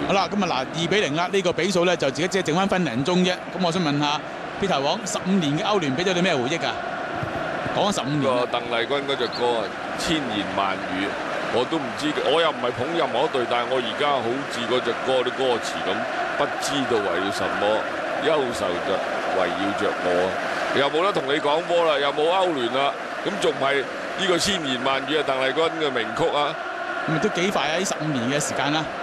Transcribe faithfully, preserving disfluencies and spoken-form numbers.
好啦，咁啊嗱，二比零啦，呢個比數咧就自己只係剩翻分零鐘啫。咁我想問下 Peter 王，十五年嘅歐聯俾咗你咩回憶啊？講咗十五年。 個鄧麗君嗰隻歌啊，千言萬語，我都唔知，我又唔係捧任何一隊，但係我而家好似嗰隻歌啲歌詞咁，不知道為了什麼，憂愁着圍繞着我，又冇得同你講波啦，又冇歐聯啦，咁仲係呢個千言萬語啊，鄧麗君嘅名曲啊， 咁咪都幾快啊！呢十五年嘅時間啦。